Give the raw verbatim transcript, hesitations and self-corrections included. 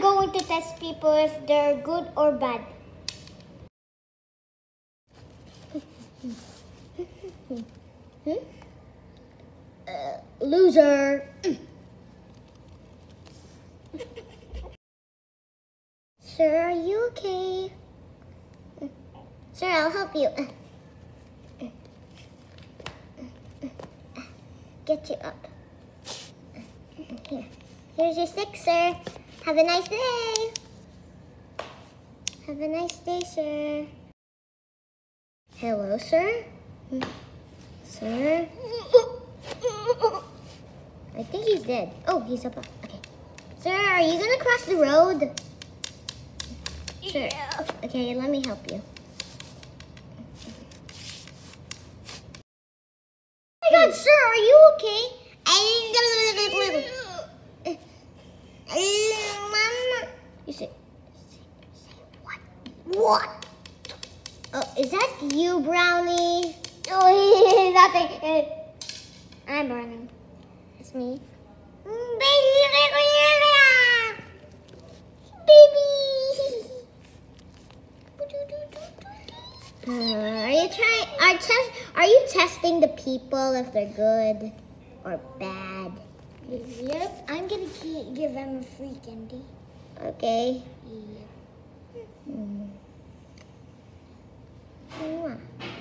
going to test people if they're good or bad. Hmm? Uh, loser. Sir, are you okay? Sir, I'll help you. Get you up. Here. Here's your stick, sir. Have a nice day. Have a nice day, sir. Hello, sir? Sir? I think he's dead. Oh, he's up. Okay. Sir, are you gonna cross the road? Sure. Okay, let me help you. Oh my God, sir, are you okay? Mama. You say, say what? What? Oh, is that you, Brownie? Oh, nothing. I'm Brownie. It's me. Baby. Uh, are you trying? Are test? Are you testing the people if they're good or bad? Yep. I'm gonna give them a free candy. Okay. Yep. Hmm. Mwah.